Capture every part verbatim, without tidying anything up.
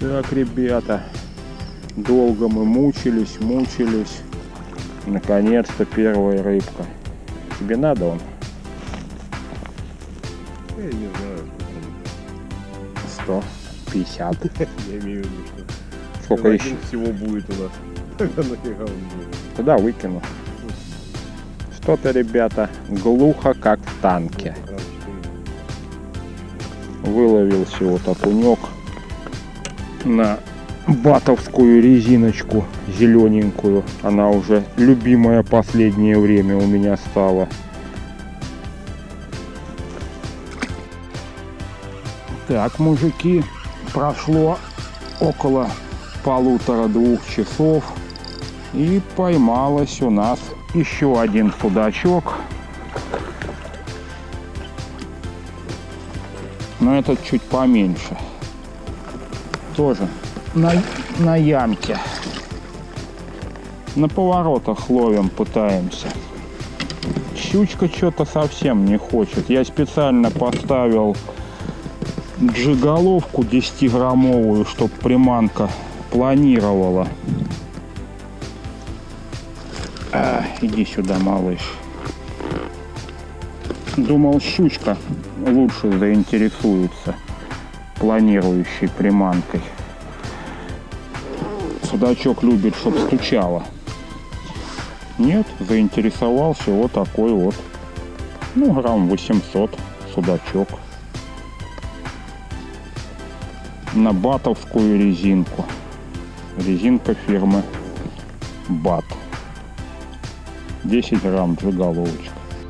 Так, ребята, долго мы мучились, мучились. Наконец-то первая рыбка. Тебе надо он? Я не знаю. сто пятьдесят. Я имею в виду, что... Сколько еще? Всего будет у нас. Нафига он будет? Туда выкину. Что-то, ребята, глухо, как в танке. Выловился вот окунек на батовскую резиночку зелененькую. Она уже любимая последнее время у меня стала. Так, мужики, прошло около полутора-двух часов, и поймалось у нас еще один судачок. Но этот чуть поменьше. Тоже на, на ямке. На поворотах ловим, пытаемся. Щучка что-то совсем не хочет. Я специально поставил джиголовку десятиграммовую, чтобы приманка планировала. А, иди сюда, малыш. Думал, щучка лучше заинтересуется планирующей приманкой. Судачок любит, чтоб стучало. Нет, заинтересовался вот такой вот. Ну, грамм восемьсот судачок. На батовскую резинку. Резинка фирмы Бат. десять грамм джиголовочка.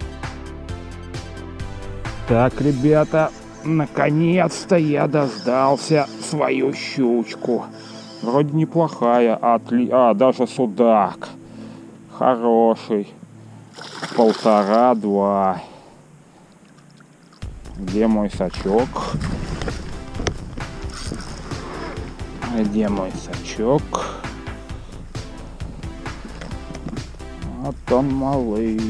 Так, ребята, наконец-то я дождался свою щучку. Вроде неплохая, отли... а, даже судак. Хороший. Полтора-два. Где мой сачок? Где мой сачок? Вот он, малыш.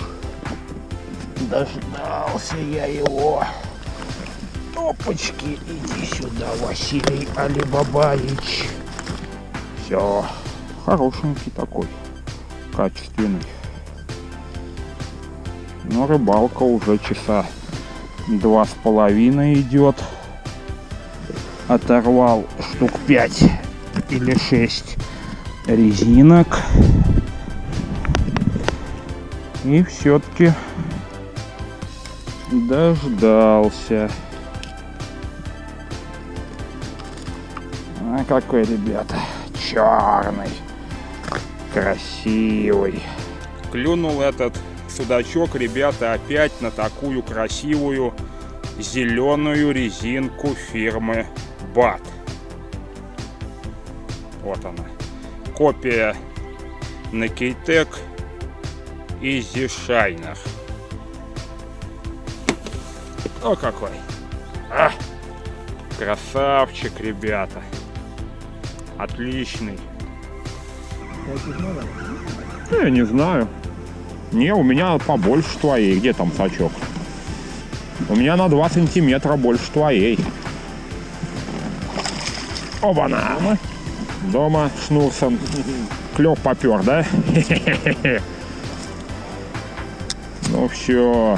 Дождался я его. Опачки, иди сюда, Василий Алибабаевич. Все, хорошенький такой, качественный. Но рыбалка уже часа два с половиной идет. Оторвал штук пять или шесть резинок. И все-таки дождался. А какой, ребята, черный, красивый. Клюнул этот судачок, ребята, опять на такую красивую зеленую резинку фирмы Бат. Вот она. Копия Naked Easy Shiner. О, какой! А! Красавчик, ребята! Отличный! Я не знаю. Не, у меня побольше твоей. Где там сачок? У меня на два сантиметра больше твоей. Оба-на! Дома, Дома шнурсом. Клёв попер, да? Ну все.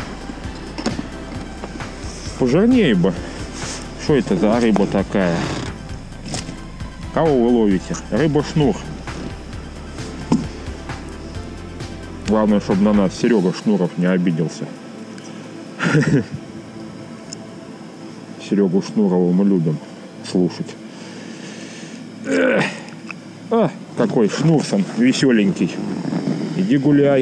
Пожирнее бы. Что это за рыба такая? Кого вы ловите? Рыба-шнур. Главное, чтобы на нас Серега Шнуров не обиделся. Серегу Шнурова мы любим слушать. А, какой Шнурсон веселенький. Иди гуляй.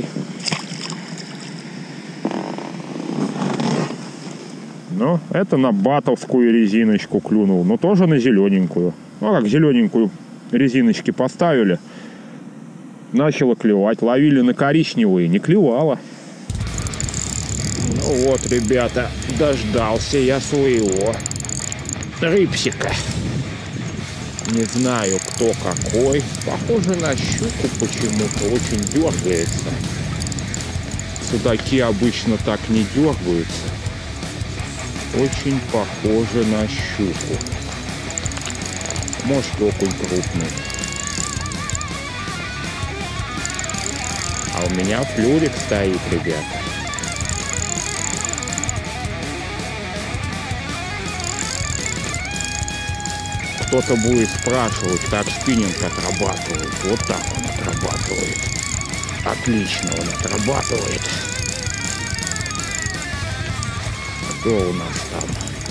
Ну, это на батовскую резиночку клюнул, но тоже на зелененькую. Ну, как зелененькую резиночки поставили, начало клевать. Ловили на коричневые, не клевало. Ну вот, ребята, дождался я своего рыбсика. Не знаю, кто какой. Похоже на щуку почему-то, очень дергается. Судаки обычно так не дергаются. Очень похоже на щуку. Может, окунь крупный. А у меня флюрик стоит, ребята. Кто-то будет спрашивать, как спиннинг отрабатывает. Вот так он отрабатывает. Отлично он отрабатывает. Кто у нас там?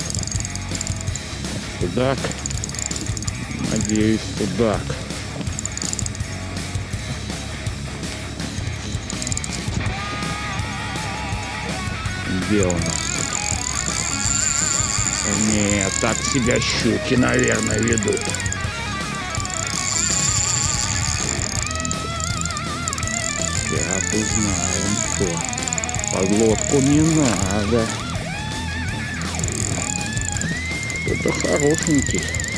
Судак. Надеюсь, судак. Где у нас? Нет, так себя щуки, наверное, ведут. Сейчас узнаем, что. Подлодку не надо. Кто-то хорошенький.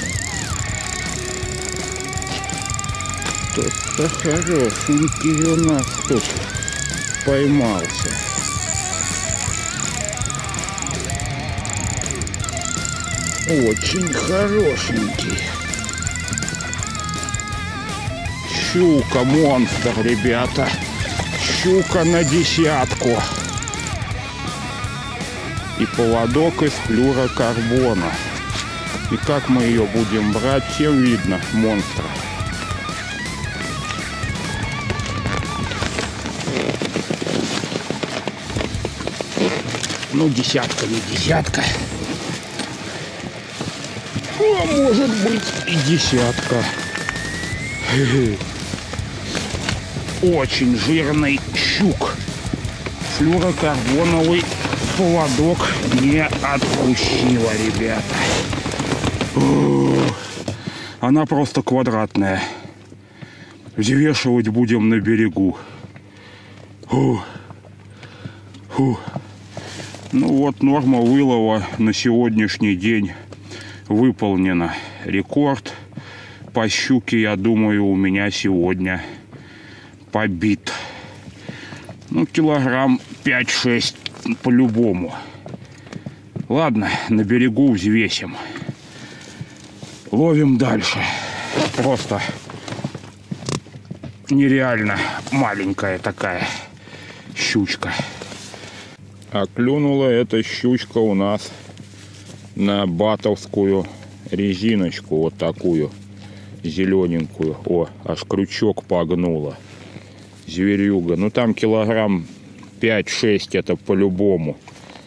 Кто-то хорошенький у нас тут поймался. Очень хорошенький. Щука монстр, ребята. Щука на десятку. И поводок из флюрокарбона. И как мы ее будем брать, всем видно, монстра. Ну, десятка, не десятка. А может быть и десятка. Очень жирный щук. Флюрокарбоновый поводок не отпустила, ребята. Она просто квадратная. Взвешивать будем на берегу. Фу. Фу. Ну вот, норма вылова на сегодняшний день выполнена. Рекорд по щуке, я думаю, у меня сегодня побит. Ну, килограмм пять-шесть по-любому. Ладно, на берегу взвесим. Ловим дальше. Просто нереально маленькая такая щучка. А клюнула эта щучка у нас на батовскую резиночку, вот такую зелененькую. О, аж крючок погнула. Зверюга. Ну там килограмм пять-шесть это по-любому.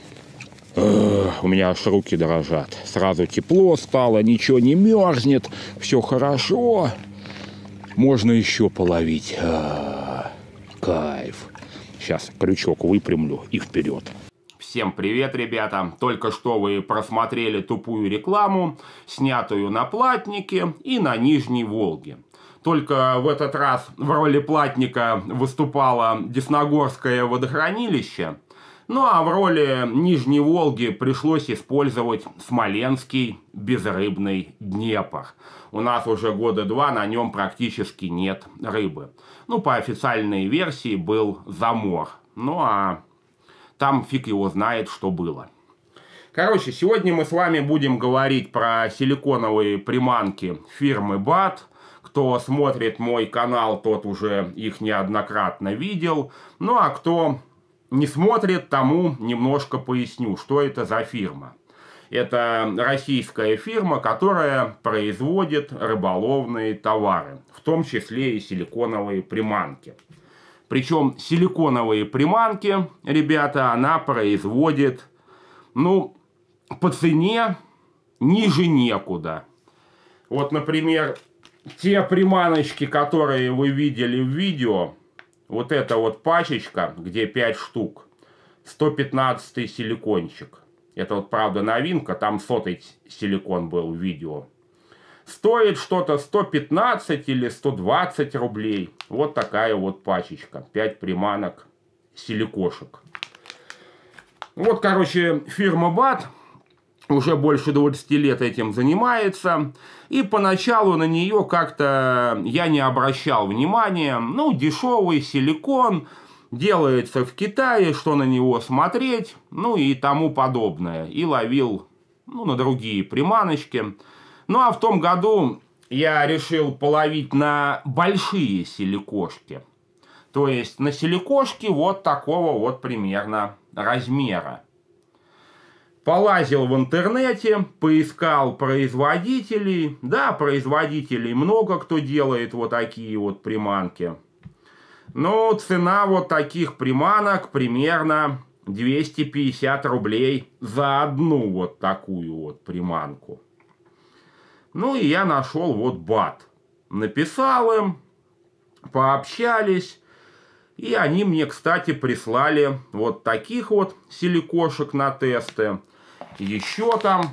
У меня аж руки дрожат. Сразу тепло стало, ничего не мерзнет, все хорошо. Можно еще половить. А, кайф. Сейчас крючок выпрямлю и вперед. Всем привет, ребята! Только что вы просмотрели тупую рекламу, снятую на Платнике и на Нижней Волге. Только в этот раз в роли платника выступало Десногорское водохранилище. Ну а в роли Нижней Волги пришлось использовать Смоленский безрыбный Днепр. У нас уже года два на нем практически нет рыбы. Ну, по официальной версии был замор. Ну а там фиг его знает, что было. Короче, сегодня мы с вами будем говорить про силиконовые приманки фирмы бат. Кто смотрит мой канал, тот уже их неоднократно видел. Ну а кто не смотрит, тому немножко поясню, что это за фирма. Это российская фирма, которая производит рыболовные товары, в том числе и силиконовые приманки. Причем силиконовые приманки, ребята, она производит, ну, по цене ниже некуда. Вот, например, те приманочки, которые вы видели в видео, вот эта вот пачечка, где пять штук, сто пятнадцатый силикончик. Это вот, правда, новинка, там сотый силикон был в видео. Стоит что-то сто пятнадцать или сто двадцать рублей. Вот такая вот пачечка. пять приманок силикошек. Вот, короче, фирма бат уже больше двадцати лет этим занимается. И поначалу на нее как-то я не обращал внимания. Ну, дешевый силикон, делается в Китае, что на него смотреть, ну и тому подобное. И ловил, ну, на другие приманочки. Ну, а в том году я решил половить на большие силикошки. То есть на силикошки вот такого вот примерно размера. Полазил в интернете, поискал производителей. Да, производителей много кто делает вот такие вот приманки. Но цена вот таких приманок примерно двести пятьдесят рублей за одну вот такую вот приманку. Ну и я нашел вот бат. Написал им, пообщались. И они мне, кстати, прислали вот таких вот силикошек на тесты. Еще там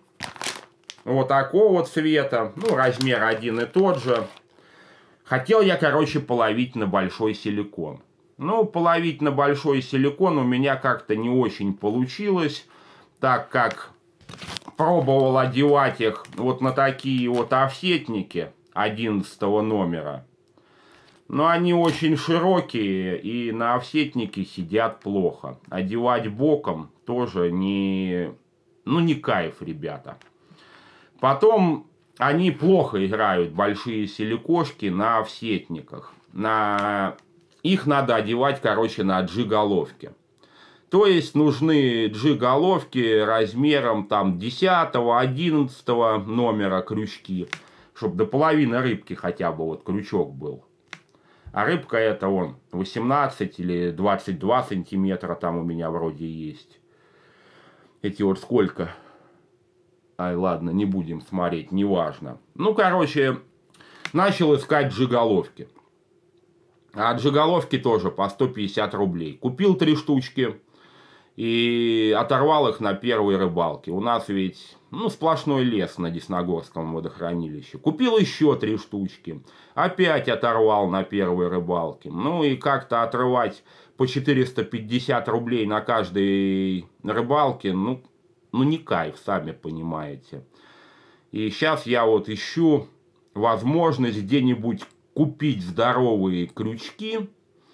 вот такого цвета. Ну, размер один и тот же. Хотел я, короче, половить на большой силикон. Ну, половить на большой силикон у меня как-то не очень получилось. Так как пробовал одевать их вот на такие вот офсетники одиннадцатого номера. Но они очень широкие и на офсетнике сидят плохо. Одевать боком тоже не, ну, не кайф, ребята. Потом они плохо играют, большие силикошки, на офсетниках. На... Их надо одевать, короче, на джи-головке. То есть нужны джи-головки размером там десятого, одиннадцатого номера крючки. Чтобы до половины рыбки хотя бы вот крючок был. А рыбка это он восемнадцать или двадцать два сантиметра там у меня вроде есть. Эти вот сколько? Ай, ладно, не будем смотреть, неважно. Ну, короче, начал искать джиголовки. А джиголовки тоже по сто пятьдесят рублей. Купил три штучки и оторвал их на первой рыбалке. У нас ведь, ну, сплошной лес на Десногорском водохранилище. Купил еще три штучки. Опять оторвал на первой рыбалке. Ну и как-то отрывать по четыреста пятьдесят рублей на каждой рыбалке, ну, ну не кайф, сами понимаете. И сейчас я вот ищу возможность где-нибудь купить здоровые крючки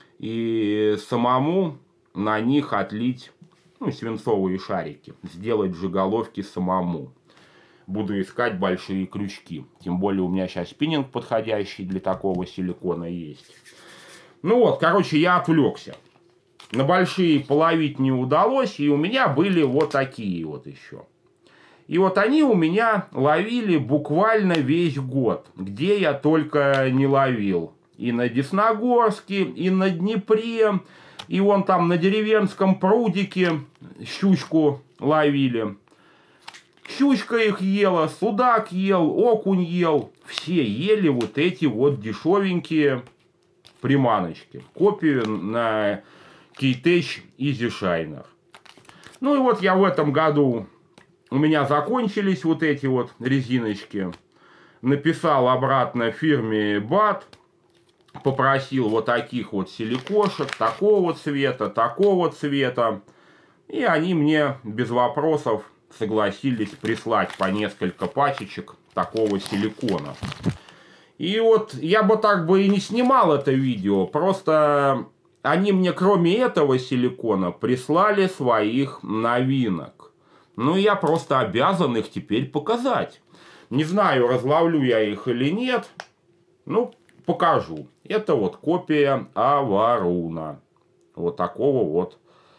и самому на них отлить, ну, свинцовые шарики. Сделать джиголовки самому. Буду искать большие крючки. Тем более у меня сейчас спиннинг подходящий для такого силикона есть. Ну вот, короче, я отвлекся. На большие половить не удалось. И у меня были вот такие вот еще. И вот они у меня ловили буквально весь год. Где я только не ловил. И на Десногорске, и на Днепре. И вон там на деревенском прудике щучку ловили. Щучка их ела, судак ел, окунь ел. Все ели вот эти вот дешевенькие приманочки. Копию на Кейтеч Easy Shiner. Ну и вот я в этом году, у меня закончились вот эти вот резиночки. Написал обратно фирме бат. Попросил вот таких вот силикошек, такого цвета, такого цвета. И они мне без вопросов согласились прислать по несколько пачечек такого силикона. И вот я бы так бы и не снимал это видео. Просто они мне кроме этого силикона прислали своих новинок. Ну я просто обязан их теперь показать. Не знаю, разловлю я их или нет. Ну, покажу. Это вот копия Аваруна. Вот такого вот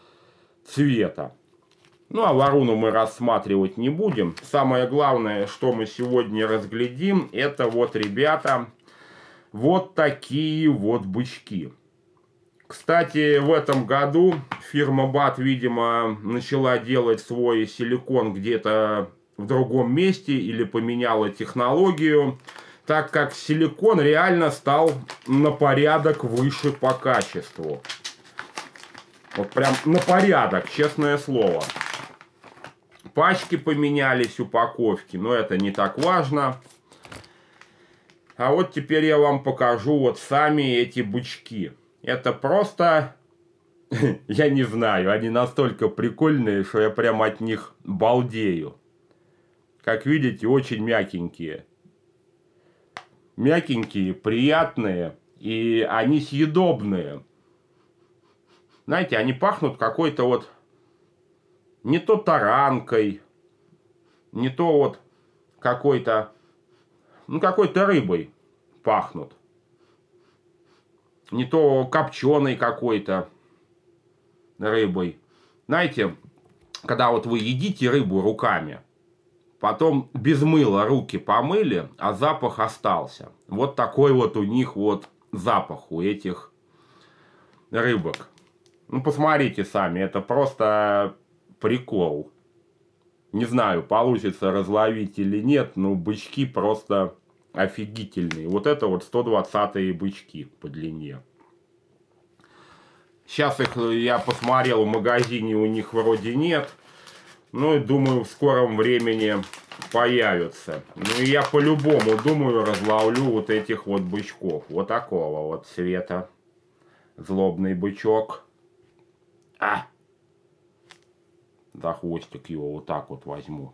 цвета. Ну, а Аваруну мы рассматривать не будем. Самое главное, что мы сегодня разглядим, это вот, ребята, вот такие вот бычки. Кстати, в этом году фирма бат, видимо, начала делать свой силикон где-то в другом месте или поменяла технологию, так как силикон реально стал на порядок выше по качеству. Вот прям на порядок, честное слово. Пачки поменялись, упаковки, но это не так важно. А вот теперь я вам покажу вот сами эти бычки. Это просто, я не знаю, они настолько прикольные, что я прям от них балдею. Как видите, очень мягенькие. Мягенькие, приятные, и они съедобные. Знаете, они пахнут какой-то вот не то таранкой, не то вот какой-то ну, какой-то рыбой пахнут. Не то копченой какой-то рыбой. Знаете, когда вот вы едите рыбу руками, потом без мыла руки помыли, а запах остался. Вот такой вот у них вот запах у этих рыбок. Ну, посмотрите сами, это просто прикол. Не знаю, получится разловить или нет, но бычки просто офигительные. Вот это вот сто двадцатые бычки по длине. Сейчас их я посмотрел в магазине, у них вроде нет. Ну и думаю, в скором времени появятся. Ну и я по-любому, думаю, разловлю вот этих вот бычков. Вот такого вот цвета. Злобный бычок. А! За хвостик его вот так вот возьму.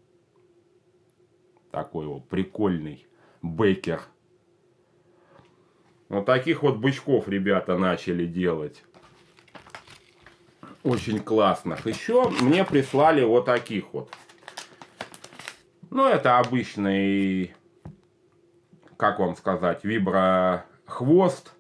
Такой вот прикольный бекер. Вот таких вот бычков ребята начали делать. Очень классных. Еще мне прислали вот таких вот. Ну, это обычный, как вам сказать, виброхвост.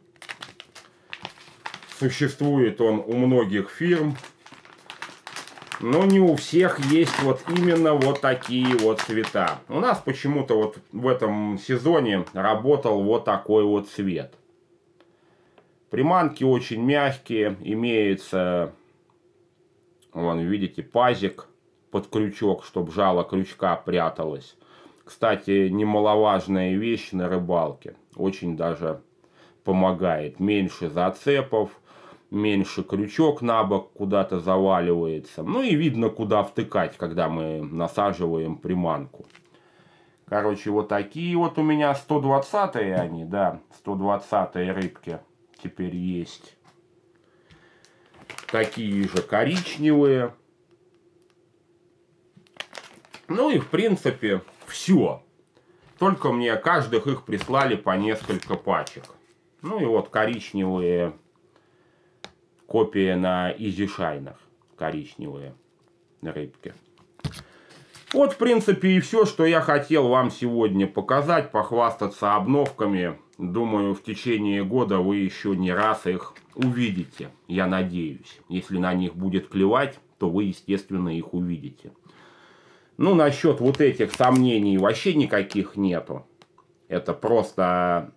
Существует он у многих фирм. Но не у всех есть вот именно вот такие вот цвета. У нас почему-то вот в этом сезоне работал вот такой вот цвет. Приманки очень мягкие. Имеется, вон, видите, пазик под крючок, чтобы жало крючка пряталось. Кстати, немаловажная вещь на рыбалке. Очень даже помогает. Меньше зацепов. Меньше крючок на бок куда-то заваливается. Ну и видно, куда втыкать, когда мы насаживаем приманку. Короче, вот такие вот у меня сто двадцатые они, да. сто двадцатые рыбки теперь есть. Такие же коричневые. Ну и в принципе все. Только мне каждых их прислали по несколько пачек. Ну и вот коричневые... Копия на изишайнах. Коричневые рыбки. Вот, в принципе, и все, что я хотел вам сегодня показать, похвастаться обновками. Думаю, в течение года вы еще не раз их увидите. Я надеюсь. Если на них будет клевать, то вы, естественно, их увидите. Ну, насчет вот этих сомнений вообще никаких нету. Это просто...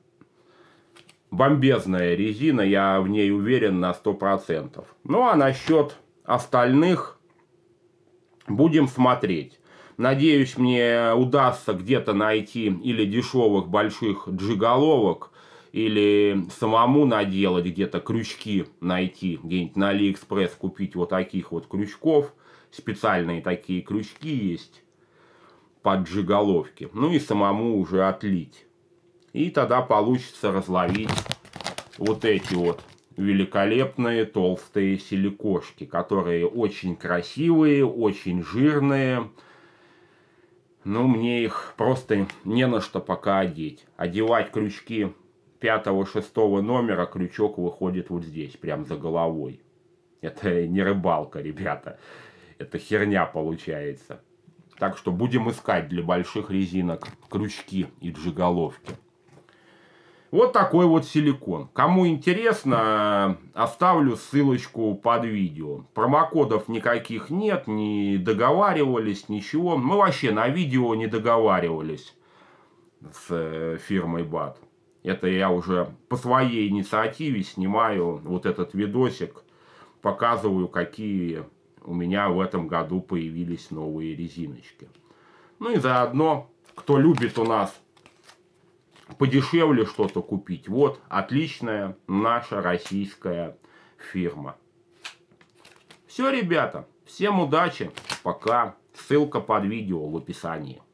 бомбезная резина, я в ней уверен на сто процентов. Ну а насчет остальных будем смотреть. Надеюсь, мне удастся где-то найти или дешевых больших джиголовок, или самому наделать где-то крючки найти, где-нибудь на Алиэкспресс купить вот таких вот крючков. Специальные такие крючки есть под джиголовки. Ну и самому уже отлить. И тогда получится разловить вот эти вот великолепные толстые силикошки, которые очень красивые, очень жирные. Но мне их просто не на что пока одеть. Одевать крючки пятого-шестого номера, крючок выходит вот здесь, прям за головой. Это не рыбалка, ребята. Это херня получается. Так что будем искать для больших резинок крючки и джиголовки. Вот такой вот силикон. Кому интересно, оставлю ссылочку под видео. Промокодов никаких нет, не договаривались, ничего. Мы вообще на видео не договаривались с фирмой бат. Это я уже по своей инициативе снимаю вот этот видосик. Показываю, какие у меня в этом году появились новые резиночки. Ну и заодно, кто любит у нас подешевле что-то купить. Вот, отличная наша российская фирма. Все, ребята. Всем удачи. Пока. Ссылка под видео в описании.